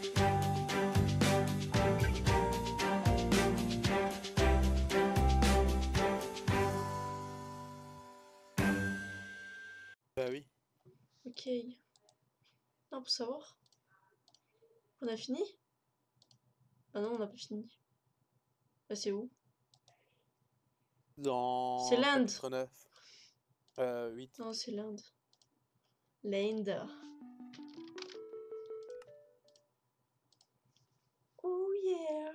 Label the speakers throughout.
Speaker 1: Bah oui.
Speaker 2: Ok. Non, pour savoir. On a fini? Ah non, on n'a pas fini. Bah, c'est où?
Speaker 1: Dans
Speaker 2: C'est l'Inde.
Speaker 1: chapitre 9. 8.
Speaker 2: Non, c'est l'Inde. L'Inde. Oh yeah.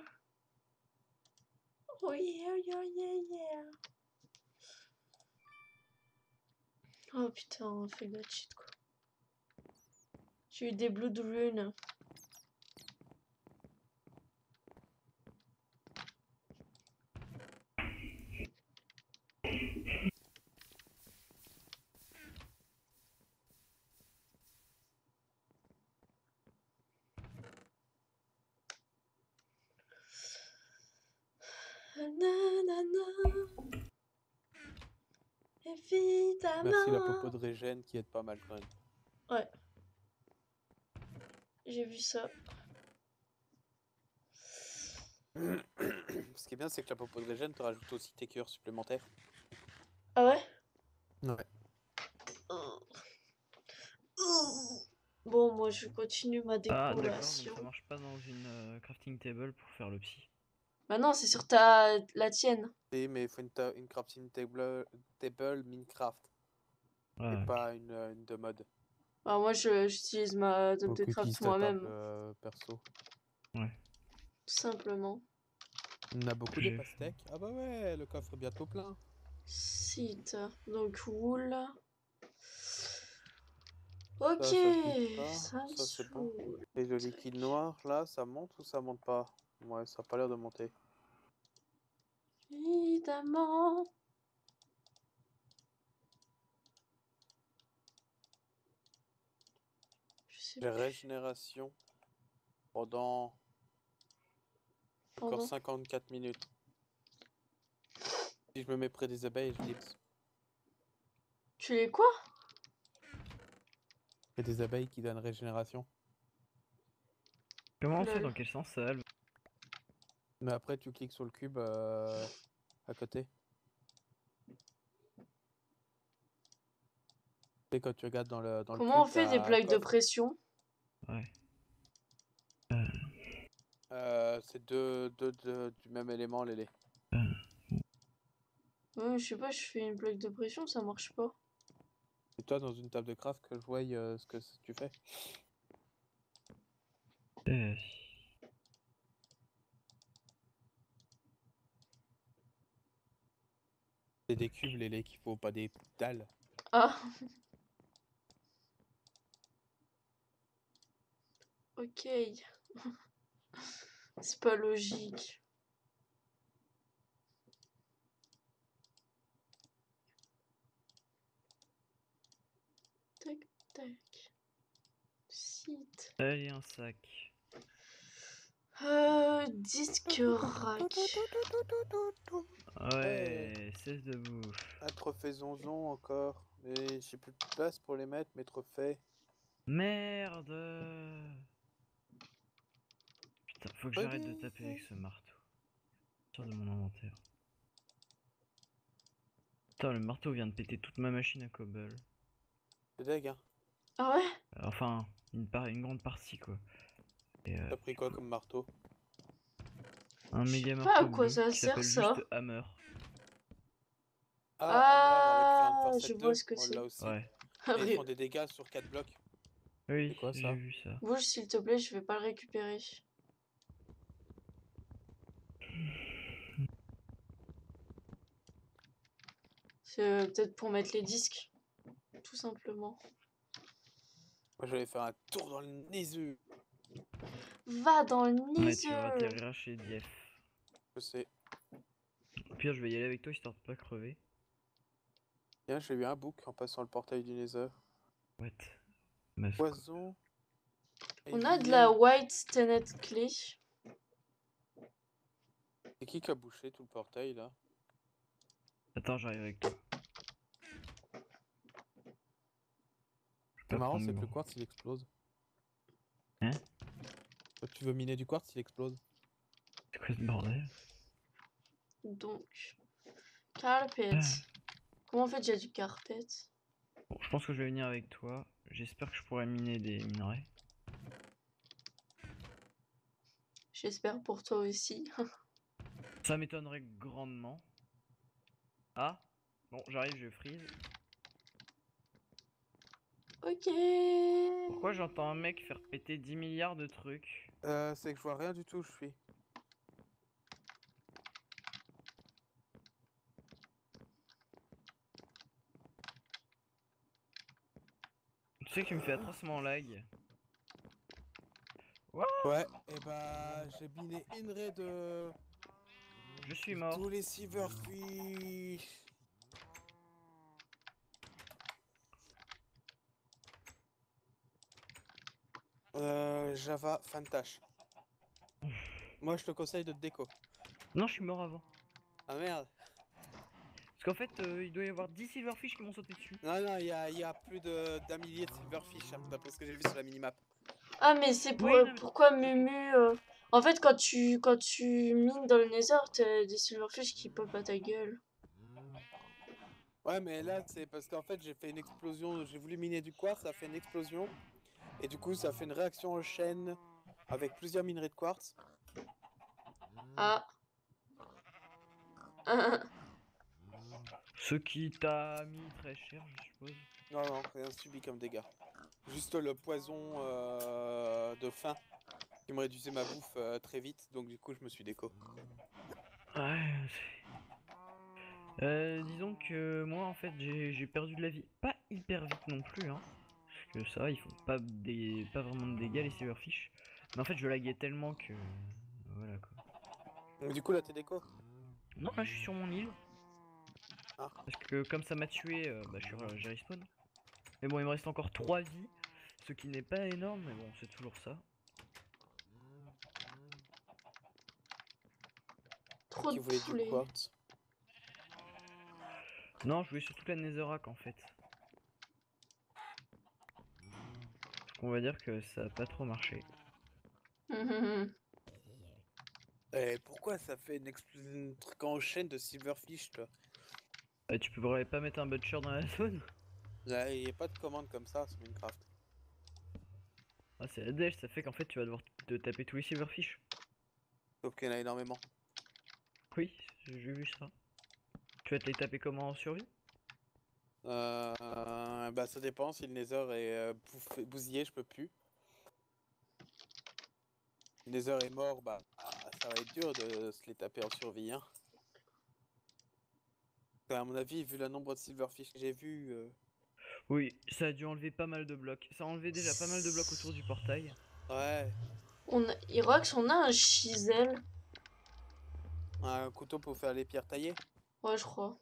Speaker 2: Oh yeah, yeah, yeah, yeah. Oh putain, fait de shit quoi. J'ai eu des Blood Runes. Nanana. Évidemment.
Speaker 1: Merci la popo de Régène qui aide pas mal quand même.
Speaker 2: Ouais. J'ai vu ça.
Speaker 1: Ce qui est bien, c'est que la popo de Régène te rajoute aussi tes cœurs supplémentaires.
Speaker 2: Ah ouais?
Speaker 1: Ouais.
Speaker 2: Bon, moi je continue ma
Speaker 3: Ah d'accord, donc
Speaker 2: décoration.
Speaker 3: ça marche pas dans une crafting table pour faire le psy.
Speaker 2: Bah non, c'est sur la tienne.
Speaker 1: Oui, mais il faut une crafting table Minecraft.
Speaker 3: Ouais.
Speaker 1: Et pas une de mode.
Speaker 2: Bah moi j'utilise ma table de
Speaker 1: Donc utilise
Speaker 2: craft
Speaker 1: ta
Speaker 2: moi-même.
Speaker 1: table perso.
Speaker 3: Ouais.
Speaker 2: Tout simplement.
Speaker 1: On a beaucoup des pastèques. Ah bah ouais, le coffre est bientôt plein.
Speaker 2: Site. Donc wool. Ok,
Speaker 1: Ça se pique pas.
Speaker 2: ça me
Speaker 1: Ça c'est bon.
Speaker 2: saoule.
Speaker 1: Et le liquide noir, là, ça monte ou ça monte pas? Ouais, ça a pas l'air de monter.
Speaker 2: Évidemment. Je sais
Speaker 1: J'ai
Speaker 2: plus.
Speaker 1: régénération pendant encore 54 minutes. Si je me mets près des abeilles, je clipse.
Speaker 2: Tu les quoi?
Speaker 1: Et des abeilles qui donnent régénération.
Speaker 3: Comment on fait?
Speaker 2: Lol.
Speaker 3: Dans quel sens ça va?
Speaker 1: Mais après, tu cliques sur le cube à côté. Et quand tu regardes dans le cube,
Speaker 2: Comment on fait des
Speaker 1: t'as
Speaker 2: plaques de
Speaker 1: coffre.
Speaker 2: pression?
Speaker 3: Ouais.
Speaker 1: C'est deux du même élément, les laits.
Speaker 2: Ouais, je sais pas, je fais une plaque de pression, ça marche pas.
Speaker 1: C'est toi dans une table de craft que je voie ce que tu fais. C'est des cubes, les laits qu'il faut, pas des dalles.
Speaker 2: Ah. Ok. C'est pas logique. Tac, tac. Site.
Speaker 3: Allez, un sac.
Speaker 2: Disque rack.
Speaker 3: Ouais, cesse de bouffe.
Speaker 1: Un trophée zonzon encore. Mais j'ai plus de place pour les mettre, mes trophées.
Speaker 3: Merde! Putain, faut que j'arrête de taper avec ce marteau. Sors de mon inventaire. Putain, le marteau vient de péter toute ma machine à cobble.
Speaker 1: C'est deg, hein.
Speaker 2: Ah ouais?
Speaker 3: Enfin, une grande partie quoi.
Speaker 1: T'as pris quoi comme marteau?
Speaker 3: Un
Speaker 2: Je
Speaker 3: méga
Speaker 2: sais pas à
Speaker 3: marteau
Speaker 2: quoi
Speaker 3: bleu
Speaker 2: ça
Speaker 3: qui
Speaker 2: sert
Speaker 3: s'appelle
Speaker 2: ça.
Speaker 3: juste Hammer.
Speaker 1: Ah, Hammer avec
Speaker 2: Je
Speaker 1: Iron
Speaker 2: vois
Speaker 1: Force
Speaker 2: ce que
Speaker 1: 2, on
Speaker 2: c'est.
Speaker 1: l'a aussi.
Speaker 3: Ouais.
Speaker 1: Et ils font des dégâts sur 4 blocs.
Speaker 3: Oui,
Speaker 1: C'est quoi
Speaker 3: j'ai
Speaker 1: ça?
Speaker 3: vu ça.
Speaker 2: Bouge s'il te plaît, je vais pas le récupérer. C'est peut-être pour mettre les disques. Tout simplement.
Speaker 1: Moi j'allais faire un tour dans le Nether.
Speaker 2: Va dans le
Speaker 3: Ouais, tu
Speaker 2: Nether.
Speaker 3: atterriras chez Dief.
Speaker 1: Je sais.
Speaker 3: Au pire, je vais y aller avec toi histoire de pas crever.
Speaker 1: Tiens, j'ai eu un bouc en passant le portail du Nether.
Speaker 3: What?
Speaker 1: Poison.
Speaker 2: On a de la white stained clay.
Speaker 1: C'est qui a bouché tout le portail là?
Speaker 3: Attends, j'arrive avec toi.
Speaker 1: C'est marrant, c'est que le quartz il explose.
Speaker 3: Hein?
Speaker 1: Toi, tu veux miner du quartz, il explose.
Speaker 3: C'est quoi ce bordel?
Speaker 2: Donc, carpet.
Speaker 3: Ah.
Speaker 2: Comment on fait déjà du carpet?
Speaker 3: Bon, je pense que je vais venir avec toi. J'espère que je pourrai miner des minerais.
Speaker 2: J'espère pour toi aussi.
Speaker 3: Ça m'étonnerait grandement. Ah, bon, j'arrive, je freeze.
Speaker 2: Ok.
Speaker 3: Pourquoi j'entends un mec faire péter 10 milliards de trucs?
Speaker 1: C'est que je vois rien du tout où je suis.
Speaker 3: Tu sais que tu me fais atrocement lag.
Speaker 1: Ouais, et bah j'ai miné une raie de
Speaker 3: Je suis mort.
Speaker 1: tous les silverfish. Java Fantash. Moi je te conseille de te déco.
Speaker 3: Non, je suis mort avant.
Speaker 1: Ah merde.
Speaker 3: Parce qu'en fait, il doit y avoir 10 silverfish qui m'ont sauté dessus.
Speaker 1: Non, il y a plus d'un millier de silverfish, hein, d'après ce que j'ai vu sur la minimap.
Speaker 2: Ah, mais c'est pour,
Speaker 3: Oui, non, mais-
Speaker 2: pourquoi Mumu. En fait, quand tu mines dans le Nether, t'as des silverfish qui pop à ta gueule.
Speaker 1: Ouais, mais là c'est parce qu'en fait j'ai fait une explosion, j'ai voulu miner du quartz, ça a fait une explosion. Et du coup ça a fait une réaction en chaîne avec plusieurs minerais de quartz.
Speaker 2: Ah. Ah.
Speaker 3: Ce qui t'a mis très cher, je suppose.
Speaker 1: Non, rien subi comme dégâts. Juste le poison de faim qui me réduisait ma bouffe très vite, donc du coup je me suis déco.
Speaker 3: Ouais, disons que moi en fait j'ai perdu de la vie. Pas hyper vite non plus, hein. Parce que ça va, ils font pas vraiment de dégâts les silverfish. Mais en fait je laguais tellement que. Voilà quoi.
Speaker 1: Donc du coup là t'es déco.
Speaker 3: Non, là je suis sur mon île.
Speaker 1: Ah.
Speaker 3: Parce que comme ça m'a tué, bah j'ai respawn. Mais bon, il me reste encore 3 vies. Ce qui n'est pas énorme, mais bon, c'est toujours ça.
Speaker 2: Trop
Speaker 1: Qui
Speaker 2: de
Speaker 1: voulait du
Speaker 2: poulet.
Speaker 1: quartz.
Speaker 3: Non, je voulais surtout la Netherrack en fait. On va dire que ça a pas trop marché.
Speaker 1: Et pourquoi ça fait un truc en chaîne de silverfish toi?
Speaker 3: Tu pourrais pas mettre un butcher dans la zone?
Speaker 1: Là, il n'y a pas de commande comme ça sur Minecraft.
Speaker 3: Ah, c'est la dèche, ça fait qu'en fait tu vas devoir te taper tous les silverfish.
Speaker 1: Sauf qu'il y en a énormément.
Speaker 3: Oui, j'ai vu ça. Tu vas te les taper comment en survie?
Speaker 1: Bah ça dépend, si le Nether est bousillé, je peux plus. Si le Nether est mort, bah ça va être dur de se les taper en survie. Hein. Enfin, à mon avis, vu le nombre de silverfish que j'ai vu,
Speaker 3: Oui, ça a dû enlever pas mal de blocs. Ça a enlevé déjà pas mal de blocs autour du portail.
Speaker 1: ouais,
Speaker 2: Irox, on a un chisel.
Speaker 1: un couteau pour faire les pierres taillées.
Speaker 2: Ouais, je crois.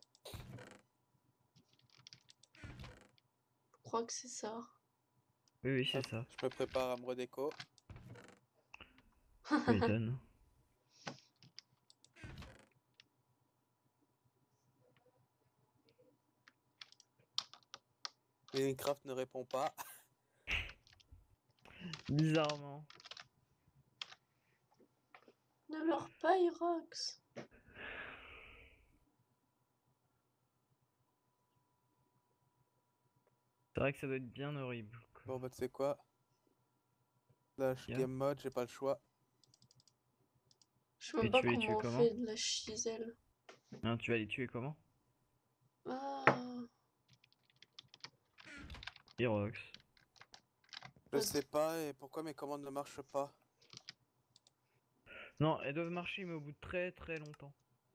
Speaker 2: Je crois que c'est ça.
Speaker 3: Oui, oui, c'est
Speaker 1: Hop,
Speaker 3: ça.
Speaker 1: je me prépare à me redéco.
Speaker 3: Tu m'étonnes.
Speaker 1: Minecraft ne répond pas.
Speaker 3: Bizarrement.
Speaker 2: Ne meurs pas, Irox.
Speaker 3: C'est vrai que ça doit être bien horrible. Quoi.
Speaker 1: Bon bah tu sais quoi, Slash
Speaker 3: Yeah.
Speaker 1: game mode, j'ai pas le choix.
Speaker 2: Je sais même
Speaker 3: Et
Speaker 2: pas
Speaker 3: tu vas les tuer
Speaker 2: comment on
Speaker 3: comment?
Speaker 2: fait de la chisel.
Speaker 3: Hein, tu vas les tuer comment?
Speaker 2: Ah.
Speaker 3: Herox.
Speaker 1: Je sais pas, et pourquoi mes commandes ne marchent pas.
Speaker 3: Non, elles doivent marcher, mais au bout de très très longtemps.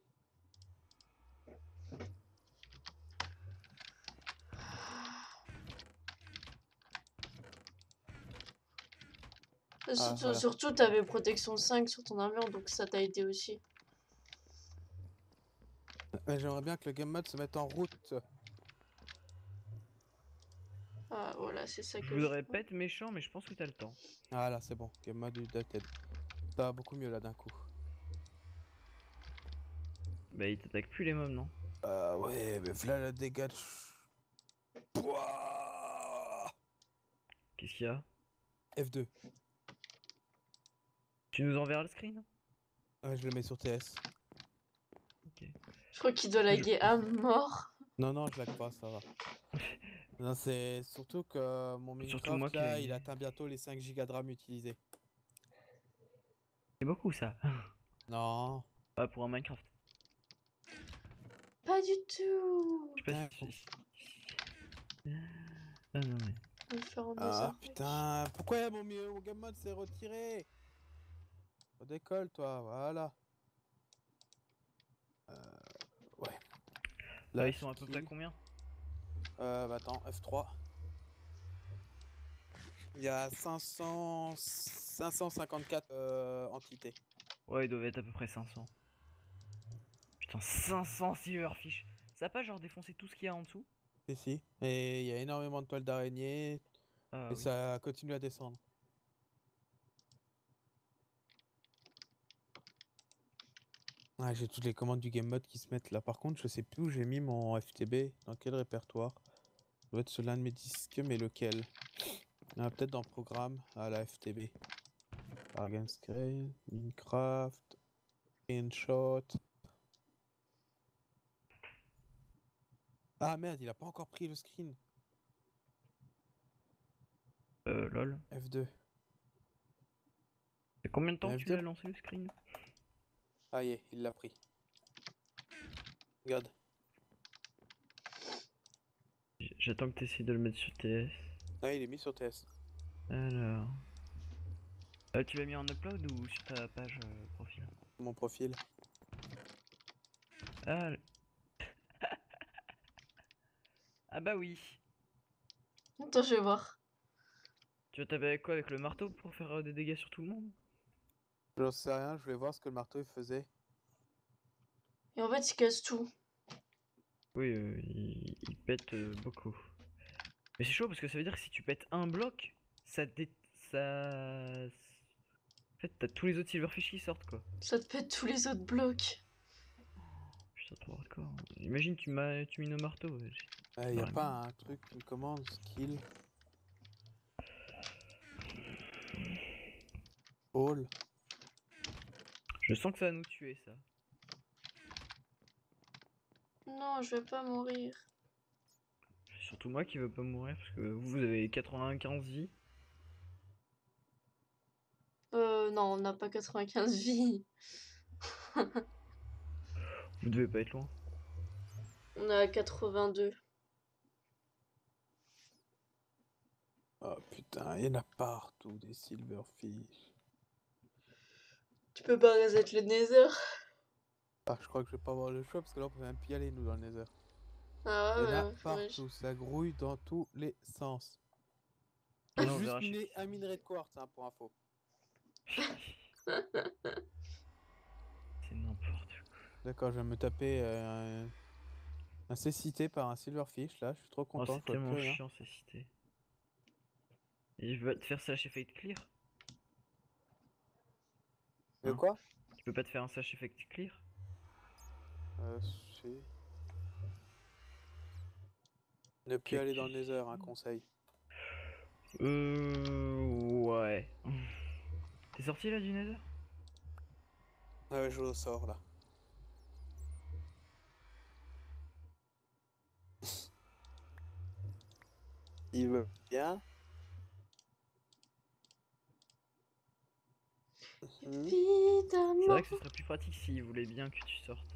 Speaker 1: Ah, voilà.
Speaker 2: Surtout, t'avais protection 5 sur ton armure, donc ça t'a aidé aussi.
Speaker 1: Mais j'aimerais bien que le game mode se mette en route.
Speaker 2: Ah, voilà, c'est ça
Speaker 3: Je
Speaker 2: que je
Speaker 3: voudrais
Speaker 2: veux.
Speaker 3: pas être méchant, mais je pense que t'as le temps.
Speaker 1: Ah là, c'est bon, game mode updated. Ça va beaucoup mieux là d'un coup.
Speaker 3: Bah, il t'attaque plus les mobs, non?
Speaker 1: Ouais, mais voilà le dégât de... Pouah.
Speaker 3: Qu'est-ce qu'il y a?
Speaker 1: F2.
Speaker 3: Tu nous enverras le screen?
Speaker 1: Ouais, je le mets sur TS.
Speaker 3: Ok.
Speaker 2: Je crois qu'il doit laguer à mort.
Speaker 1: Non, non, je lag pas, ça va. Non, c'est surtout que mon
Speaker 3: Surtout moi
Speaker 1: Minecraft,
Speaker 3: qui
Speaker 1: là,
Speaker 3: lag.
Speaker 1: il atteint bientôt les 5 Go de RAM utilisés.
Speaker 3: C'est beaucoup ça.
Speaker 1: Non.
Speaker 3: Pas pour un Minecraft.
Speaker 2: Pas du tout.
Speaker 3: Je sais pas
Speaker 1: Putain,
Speaker 3: si. Ah non, mais.
Speaker 2: On va le faire en
Speaker 1: Ah
Speaker 2: désert.
Speaker 1: putain, pourquoi mon game mode s'est retiré? Redécolle toi, voilà. Ouais.
Speaker 3: Là,
Speaker 1: Là,
Speaker 3: ils sont à peu près combien?
Speaker 1: Bah attends, F3. Il y a 554 entités.
Speaker 3: Ouais, ils doivent être à peu près 500. Putain, 500 silverfish. Ça a pas genre défoncé tout ce qu'il y a en dessous?
Speaker 1: Si. Et il y a énormément de toiles d'araignée.
Speaker 3: Ah
Speaker 1: Et
Speaker 3: oui.
Speaker 1: ça continue à descendre. Ah, j'ai toutes les commandes du game mode qui se mettent là. Par contre, je sais plus où j'ai mis mon FTB. Dans quel répertoire? Ça doit être sur l'un de mes disques, mais lequel? Ah, peut-être dans Programme. Ah, la FTB. Bargain Scale, Minecraft, Screenshot. Ah merde, il a pas encore pris le screen.
Speaker 3: Lol.
Speaker 1: F2.
Speaker 3: C'est combien de temps que tu
Speaker 1: F2?
Speaker 3: l'as lancé le screen?
Speaker 1: Ah, y est, il l'a pris. Regarde.
Speaker 3: J'attends que tu essaies de le mettre sur TS.
Speaker 1: Ah, il est mis sur TS.
Speaker 3: Alors. Tu l'as mis en upload ou sur ta page profil?
Speaker 1: Mon profil.
Speaker 3: Ah, ah bah oui.
Speaker 2: Attends, je vais voir.
Speaker 3: Tu vas taper avec quoi? Avec le marteau pour faire des dégâts sur tout le monde?
Speaker 1: J'en sais rien, je voulais voir ce que le marteau il faisait.
Speaker 2: Et en fait, il casse tout.
Speaker 3: Oui, il pète beaucoup. Mais c'est chaud parce que ça veut dire que si tu pètes un bloc, ça. En fait, t'as tous les autres silverfish qui sortent quoi.
Speaker 2: Ça te pète tous les autres blocs.
Speaker 3: Putain, trop hardcore. Imagine, tu mines au marteau.
Speaker 1: Y a
Speaker 3: Ouais.
Speaker 1: pas un truc, une commande, skill. All.
Speaker 3: Je sens que ça va nous tuer ça.
Speaker 2: Non, je vais pas mourir.
Speaker 3: C'est surtout moi qui veux pas mourir parce que vous avez 95 vies.
Speaker 2: Non, on n'a pas 95 vies.
Speaker 3: Vous devez pas être loin.
Speaker 2: On a 82.
Speaker 1: Oh putain, il y en a partout des silverfish.
Speaker 2: Tu peux pas reset le nether.
Speaker 1: Ah, je crois que je vais pas avoir le choix parce que là on peut même plus y aller nous dans le nether.
Speaker 2: Ah
Speaker 1: Il y en
Speaker 2: ouais,
Speaker 1: a
Speaker 2: ouais,
Speaker 1: partout, ça grouille dans tous les sens.
Speaker 3: Ah
Speaker 1: J'ai
Speaker 3: non, on
Speaker 1: juste
Speaker 3: verra chez-
Speaker 1: miné un minerai de quartz hein, pour info.
Speaker 3: C'est n'importe quoi.
Speaker 1: D'accord, je vais me taper un cécité par un silverfish là, je suis trop
Speaker 3: Oh,
Speaker 1: content,
Speaker 3: c'est
Speaker 1: je vois
Speaker 3: tellement
Speaker 1: plus rien.
Speaker 3: chiant ces cités. Et je vais te faire slash effect clear.
Speaker 1: De
Speaker 3: Hein?
Speaker 1: quoi?
Speaker 3: Tu peux pas te faire un slash effect clear?
Speaker 1: Si. Ne plus
Speaker 3: Ok,
Speaker 1: aller
Speaker 3: ok.
Speaker 1: dans le nether, un conseil.
Speaker 3: Ouais. T'es sorti là du nether?
Speaker 1: Ah ouais, je le sors là. Il veut bien.
Speaker 3: C'est
Speaker 2: Évidemment.
Speaker 3: vrai que ce serait plus pratique s'il voulait bien que tu sortes.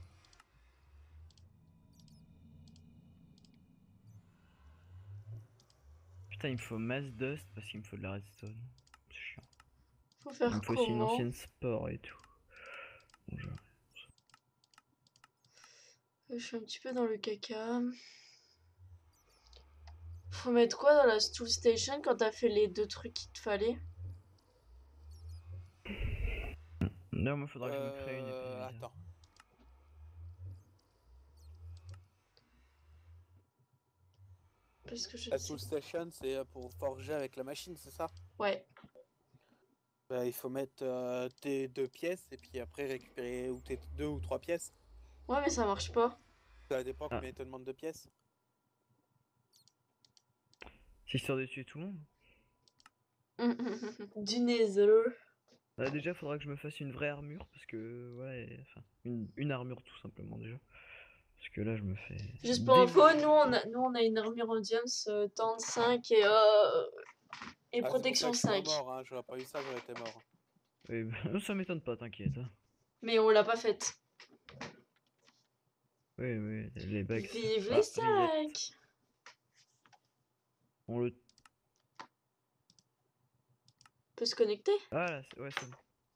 Speaker 3: Putain, il me faut mass dust parce qu'il me faut de la redstone. C'est chiant.
Speaker 2: Faut
Speaker 3: Il
Speaker 2: faire
Speaker 3: me faut aussi une
Speaker 2: comment?
Speaker 3: ancienne spore et tout. Bon,
Speaker 2: Je suis un petit peu dans le caca. Faut mettre quoi dans la stool station quand t'as fait les deux trucs qu'il te fallait?
Speaker 3: non, moi faudra que je me crée une épée laser.
Speaker 1: Attends.
Speaker 2: Parce que je
Speaker 1: La
Speaker 2: sais.
Speaker 1: tool station, c'est pour forger avec la machine, c'est ça?
Speaker 2: Ouais.
Speaker 1: Bah, il faut mettre tes deux pièces et puis après récupérer ou tes deux ou trois pièces.
Speaker 2: Ouais, mais ça marche pas.
Speaker 1: Ça dépend
Speaker 3: Ah.
Speaker 1: combien il te demande de pièces.
Speaker 3: C'est histoire de tuer tout le monde?
Speaker 2: Du nether.
Speaker 3: Déjà, faudra que je me fasse une vraie armure parce que ouais, enfin une armure tout simplement déjà. Parce que là, je me fais.
Speaker 2: Juste pour info, nous on a une armure en diams 5 et
Speaker 1: Ah, c'est pour ça
Speaker 2: protection
Speaker 1: que je suis pas
Speaker 2: 5.
Speaker 1: mort, hein. J'aurais pas eu ça, j'aurais été mort.
Speaker 3: Oui, ça m'étonne pas, t'inquiète, hein.
Speaker 2: Mais on l'a pas faite.
Speaker 3: Oui, oui, les bagues.
Speaker 2: Vive les
Speaker 3: Ah, reset.
Speaker 2: 5.
Speaker 3: On le.
Speaker 2: Peut se connecter.
Speaker 3: Ah là, ouais, c'est bon.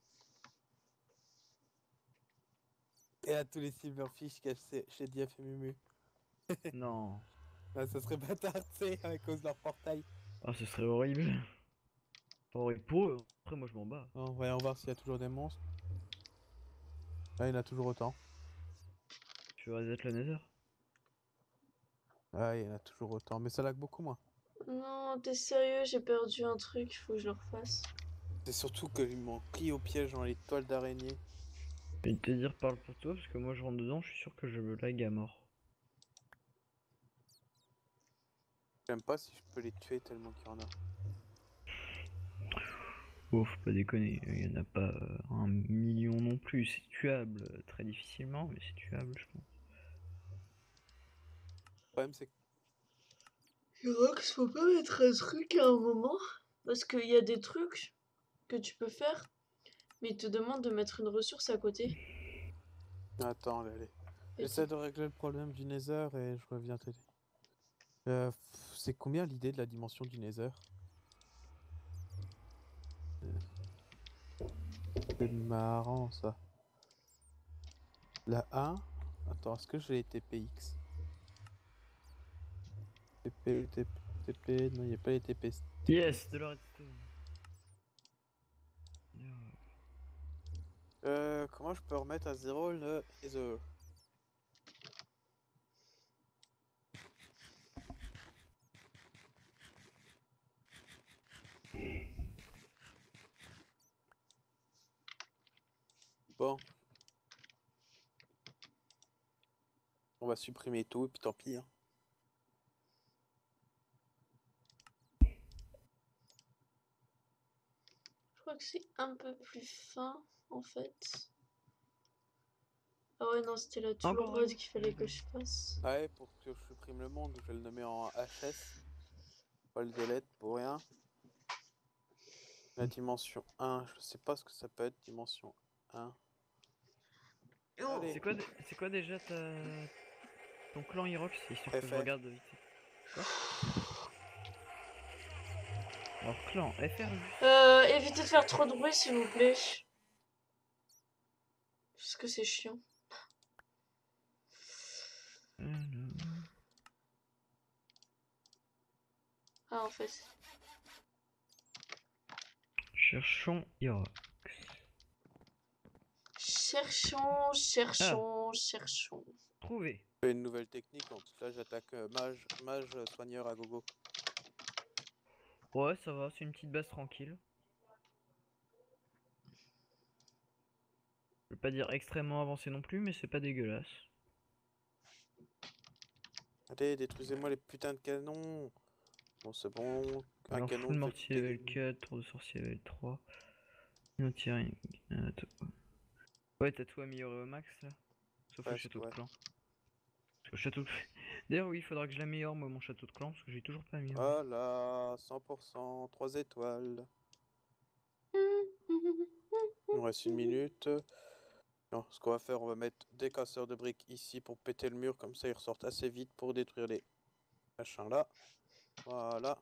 Speaker 1: Et à tous les silverfish cachés chez Diaf et Mumu.
Speaker 3: Non.
Speaker 1: Ah, ça serait bâtard, tu sais, à cause de leur portail.
Speaker 3: Ah, ce serait horrible. Horrible pour eux. Après, moi, je m'en bats.
Speaker 1: Bon, voyons voir s'il y a toujours des monstres. Ah, il y en a toujours autant.
Speaker 3: Tu veux reset le nether?
Speaker 1: Ah, il y en a toujours autant, mais ça lag beaucoup moins.
Speaker 2: Non, t'es sérieux, j'ai perdu un truc, faut que je le refasse.
Speaker 1: C'est surtout qu'ils m'ont pris au piège dans les toiles d'araignée.
Speaker 3: Je vais te dire, parle pour toi, parce que moi, je rentre dedans, je suis sûr que je me lag à mort.
Speaker 1: J'aime pas si je peux les tuer tellement qu'il y en a.
Speaker 3: Oh, faut pas déconner, il y en a pas 1 million non plus. C'est tuable, très difficilement, mais c'est tuable, je pense.
Speaker 1: Le problème, c'est que
Speaker 2: Rox, faut pas mettre un truc à un moment. Parce qu'il y a des trucs que tu peux faire, mais ils te demandent de mettre une ressource à côté.
Speaker 1: attends, allez.
Speaker 2: Et
Speaker 1: J'essaie de régler le problème du Nether et je reviens t'aider. C'est combien l'idée de la dimension du Nether? C'est marrant ça. La 1. Attends, est-ce que j'ai les TPX? TP, TP, TP, non, il n'y a pas les TP.
Speaker 3: Yes, de la redstone.
Speaker 1: Comment je peux remettre à 0 le Nether? Bon. On va supprimer tout et puis tant pis, hein.
Speaker 2: je crois que c'est un peu plus fin, en fait. Ah ouais, non, c'était la
Speaker 3: Encore
Speaker 2: toolroad
Speaker 3: un.
Speaker 2: qu'il fallait que je fasse.
Speaker 1: Ouais, pour que je supprime le monde, je vais le nommer en HS. Pas le delete pour rien. La dimension 1, je sais pas ce que ça peut être, dimension 1. Allez,
Speaker 3: C'est quoi déjà ton clan Irox, histoire que je
Speaker 1: FR.
Speaker 3: regarde vite fait. Quoi? Alors clan, FR juste.
Speaker 2: Évitez de faire trop de bruit, s'il vous plaît. Parce que c'est chiant. Ah, en fait.
Speaker 3: Cherchons Irox.
Speaker 2: Cherchons, cherchons, cherchons.
Speaker 3: Trouvé.
Speaker 1: Je fais une nouvelle technique, donc là j'attaque mage soigneur à gogo.
Speaker 3: Ouais, ça va, c'est une petite base tranquille. Je vais pas dire extrêmement avancé non plus, mais c'est pas dégueulasse.
Speaker 1: Allez, détruisez-moi les putains de canons. Bon, c'est bon. Un
Speaker 3: Alors,
Speaker 1: canon
Speaker 3: full
Speaker 1: fait
Speaker 3: mortier
Speaker 1: des
Speaker 3: level
Speaker 1: dégâts.
Speaker 3: 4, tour de sorcier level 3. No tiring. Ouais, t'as tout amélioré au max là. Sauf le
Speaker 1: Presque,
Speaker 3: château de
Speaker 1: ouais.
Speaker 3: clan. Parce que le château de... D'ailleurs, oui, il faudra que je l'améliore, moi, mon château de clan, parce que j'ai toujours pas amélioré.
Speaker 1: Voilà, 100%, 3 étoiles. Il nous reste 1 minute. Non, ce qu'on va faire, on va mettre des casseurs de briques ici pour péter le mur, comme ça ils ressortent assez vite pour détruire les machins là. Voilà.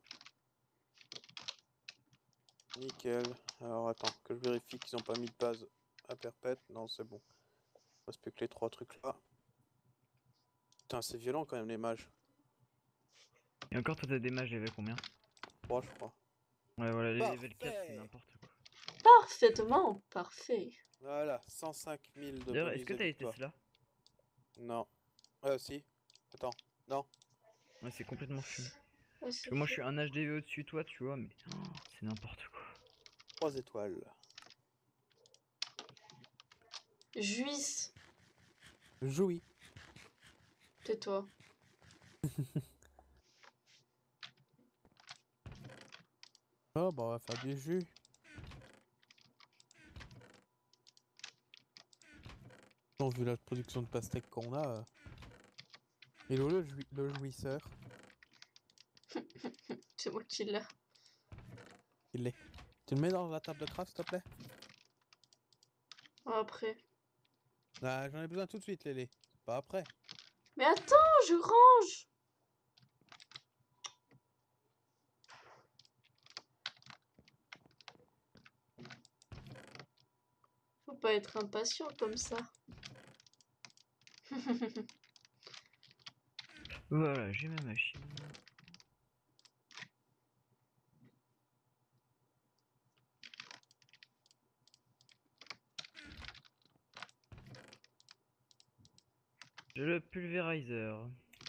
Speaker 1: Nickel. Alors attends, que je vérifie qu'ils n'ont pas mis de base à perpète. Non, c'est bon. Il reste plus que les 3 trucs là. Putain, c'est violent quand même les mages.
Speaker 3: Et encore, toi, t'as des mages level combien?
Speaker 1: 3, je crois.
Speaker 3: Ouais, voilà, les level 4, c'est
Speaker 1: Parfait.
Speaker 3: n'importe quoi.
Speaker 2: Parfaitement parfait.
Speaker 1: Voilà, 105 000 de
Speaker 3: D'ailleurs,
Speaker 1: bonus
Speaker 3: est-ce que
Speaker 1: de
Speaker 3: t'as les
Speaker 1: victoire.
Speaker 3: Tesla?
Speaker 1: Non. Si. Attends. Non.
Speaker 3: Ouais, c'est complètement fumé.
Speaker 2: Ouais,
Speaker 3: Parce que moi, je suis un HDV au-dessus de toi, tu vois, mais c'est n'importe quoi.
Speaker 1: 3 étoiles.
Speaker 2: Juice,
Speaker 1: Jouis.
Speaker 2: tais-toi.
Speaker 1: Oh, bah on va faire du jus. Non, vu la production de pastèques qu'on a. Et le jouisseur,
Speaker 2: C'est moi qui l'ai.
Speaker 1: il l'est. Tu le mets dans la table de craft, s'il te plaît?
Speaker 2: Après.
Speaker 1: Ah, j'en ai besoin tout de suite, Lélé. Pas après.
Speaker 2: Mais attends, je range. Faut pas être impatient comme ça.
Speaker 3: Voilà, j'ai ma machine. J'ai le pulvérizer.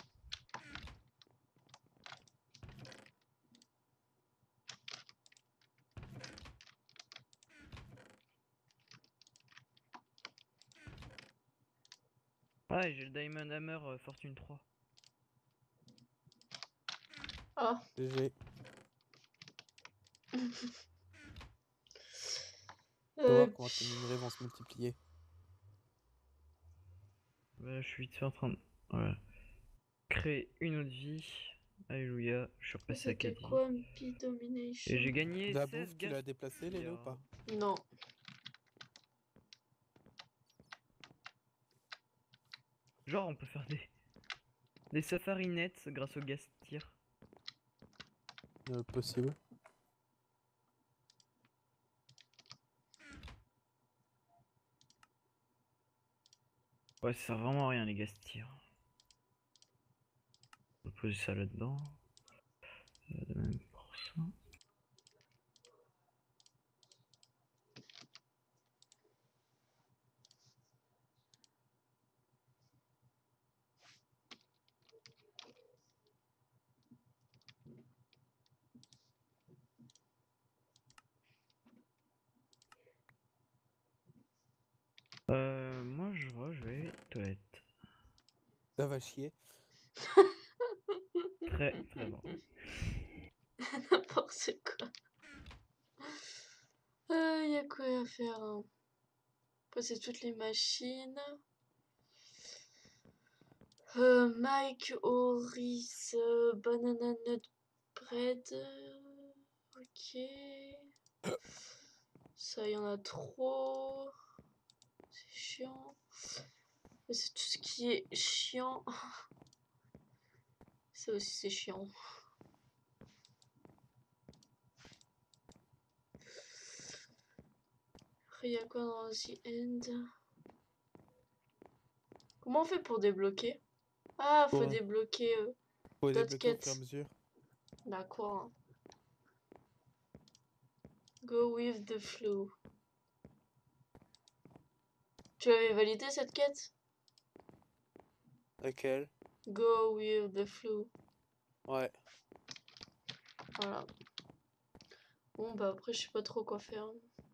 Speaker 3: Ah, et j'ai le Diamond Hammer Fortune 3.
Speaker 2: Ah.
Speaker 1: GG.
Speaker 2: Euh,
Speaker 1: On va voir comment tes minerais vont se multiplier.
Speaker 3: Bah, je suis vite fait en train de voilà. Créer une autre vie. Alléluia, je suis repassé à
Speaker 2: C'était
Speaker 3: 4 vies.
Speaker 2: quoi MP Domination?
Speaker 3: Et j'ai gagné
Speaker 1: La
Speaker 3: 16
Speaker 1: bouffe, tu l'as déplacée, Lélé, ou
Speaker 3: gaspillers.
Speaker 1: pas?
Speaker 2: Non.
Speaker 3: Genre, on peut faire des safari nets grâce au gas tir.
Speaker 1: Possible.
Speaker 3: Ouais, ça sert vraiment à rien les gas tirs. On peut poser ça là-dedans. De même pour ça. Moi je vais aux toilettes.
Speaker 1: Ça va chier.
Speaker 3: Très très bon.
Speaker 2: N'importe quoi. Y a quoi à faire, hein. Passer toutes les machines. Mike, Oris, Banana Nut Bread. Ok. Ça, y en a trop. C'est chiant. C'est tout ce qui est chiant. Ça aussi, c'est chiant. Après, y a quoi dans The End? Comment on fait pour débloquer? Ah, faut
Speaker 1: Ouais.
Speaker 2: débloquer
Speaker 1: Faut
Speaker 2: d'autres
Speaker 1: débloquer au
Speaker 2: quêtes.
Speaker 1: fur et à mesure.
Speaker 2: D'accord. Go with the flow. Tu avais validé cette quête?
Speaker 1: Laquelle?
Speaker 2: Go with the flow.
Speaker 1: Ouais.
Speaker 2: Voilà. Bon, bah après, je sais pas trop quoi faire.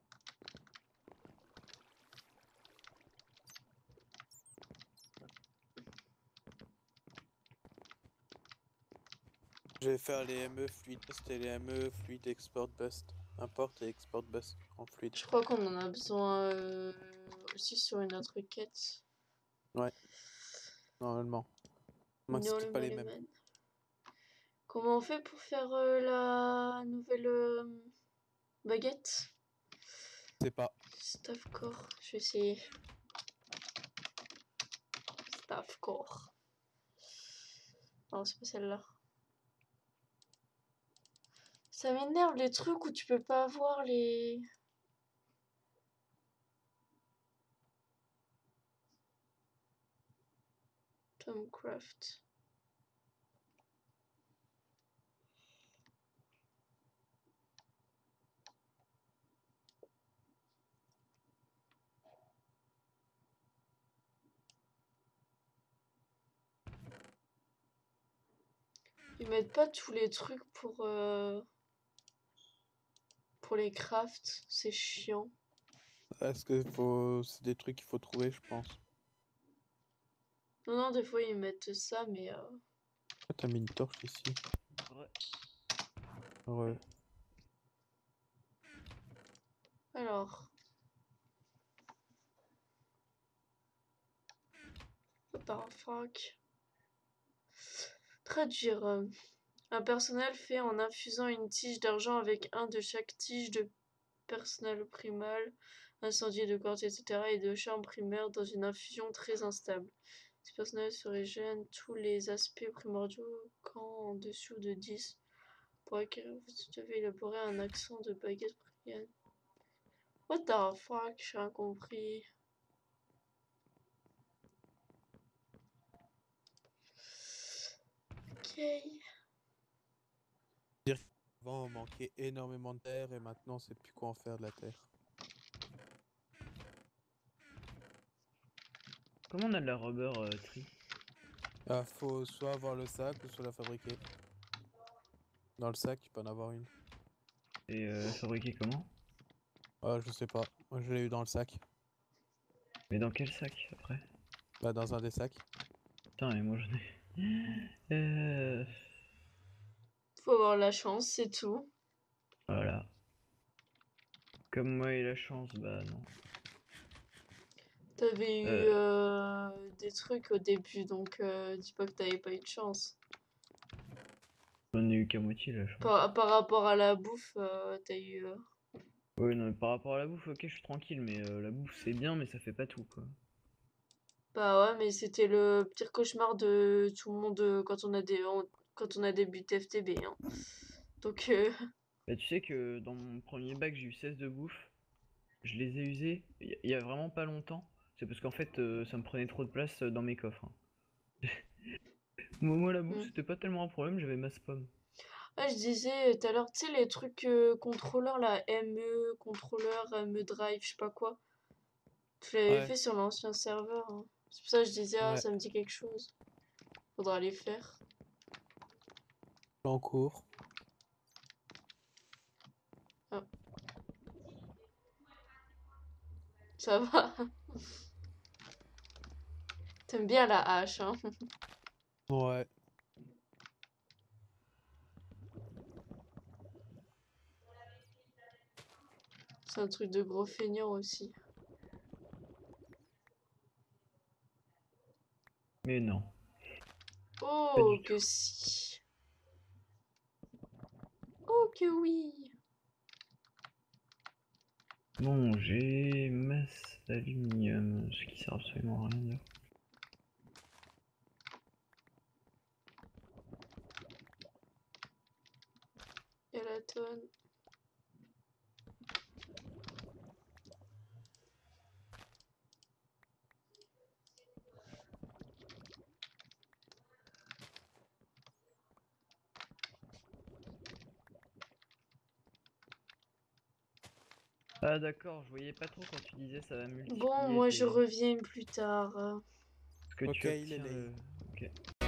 Speaker 1: Je vais faire les ME fluide. C'était les ME fluide export bust. Import et export bust en fluide.
Speaker 2: Je crois qu'on en a besoin aussi sur une autre quête.
Speaker 1: Ouais. Normalement. Moi,
Speaker 2: Non,
Speaker 1: c'était pas les mêmes.
Speaker 2: Comment on fait pour faire la nouvelle baguette?
Speaker 1: C'est pas.
Speaker 2: Staff core. Je vais essayer. Staff core. Non, c'est pas celle-là. Ça m'énerve les trucs où tu peux pas avoir les... Tomcraft. Ils mettent pas tous les trucs pour les crafts. C'est chiant.
Speaker 1: Est-ce que faut. C'est des trucs qu'il faut trouver, je pense.
Speaker 2: Non, non, des fois ils mettent ça, mais...
Speaker 1: Ah, t'as mis une torche ici.
Speaker 3: Ouais.
Speaker 1: Ouais.
Speaker 2: Alors... the fuck? Traduire. Un personnel fait en infusant une tige d'argent avec un de chaque tige de personnel primal, incendié de cordes, etc. et de charme primaire dans une infusion très instable. Ce personnel se régène tous les aspects primordiaux quand en dessous de 10. Pour acquérir, vous devez élaborer un accent de baguette prienne. What the fuck? J'ai rien compris. Ok.
Speaker 1: Avant, on manquait énormément de terre et maintenant, on sait plus quoi en faire de la terre.
Speaker 3: Comment on a de la rubber tree?
Speaker 1: Ah, faut soit avoir le sac ou soit la fabriquer. Dans le sac, tu peux en avoir une.
Speaker 3: Et fabriquer comment?
Speaker 1: Ah, je sais pas. Moi, je l'ai eu dans le sac.
Speaker 3: Mais dans quel sac après?
Speaker 1: Bah, dans un des sacs.
Speaker 3: Putain, et moi j'en ai.
Speaker 2: Faut avoir la chance, c'est tout.
Speaker 3: Voilà. Comme moi et la chance, bah non.
Speaker 2: T'avais eu des trucs au début, donc dis pas que t'avais pas eu de chance.
Speaker 3: J'en ai eu qu'à moitié la chance.
Speaker 2: Par rapport à la bouffe, t'as eu...
Speaker 3: Ouais, non, mais par rapport à la bouffe, ok, je suis tranquille, mais la bouffe c'est bien, mais ça fait pas tout quoi.
Speaker 2: Bah ouais, mais c'était le pire cauchemar de tout le monde quand quand on a débuté FTB. Hein. Donc,
Speaker 3: Bah, tu sais que dans mon premier bac, j'ai eu 16 de bouffe. Je les ai usés il y a vraiment pas longtemps. C'est parce qu'en fait, ça me prenait trop de place dans mes coffres. Hein. Moi, la bouffe,
Speaker 2: hmm.
Speaker 3: c'était pas tellement un problème, j'avais ma pomme.
Speaker 2: Ah, je disais tout à l'heure, tu sais, les trucs contrôleurs, la ME, contrôleur, ME Drive, je sais pas quoi. Tu l'avais
Speaker 1: Ouais,
Speaker 2: fait sur l'ancien serveur. Hein. C'est pour ça que je disais, ah,
Speaker 1: ouais.
Speaker 2: ça me dit quelque chose. Faudra les faire.
Speaker 1: En cours.
Speaker 2: Ah, ça va. T'aimes bien la hache, hein.
Speaker 1: Ouais.
Speaker 2: C'est un truc de gros feignant aussi.
Speaker 3: Mais non, pas
Speaker 2: Oh,
Speaker 3: du tout.
Speaker 2: que si. Oh, que oui.
Speaker 3: Bon, j'ai masse d'aluminium, ce qui sert absolument à rien dire.
Speaker 2: Et la tonne.
Speaker 3: Ah d'accord, je voyais pas trop quand tu disais ça va
Speaker 2: Bon,
Speaker 3: multiplier
Speaker 2: moi je
Speaker 3: tes...
Speaker 2: reviens plus tard.
Speaker 3: ce que
Speaker 1: Ok,
Speaker 3: tu
Speaker 1: il est
Speaker 3: obtiens
Speaker 1: late.
Speaker 3: le... Ok.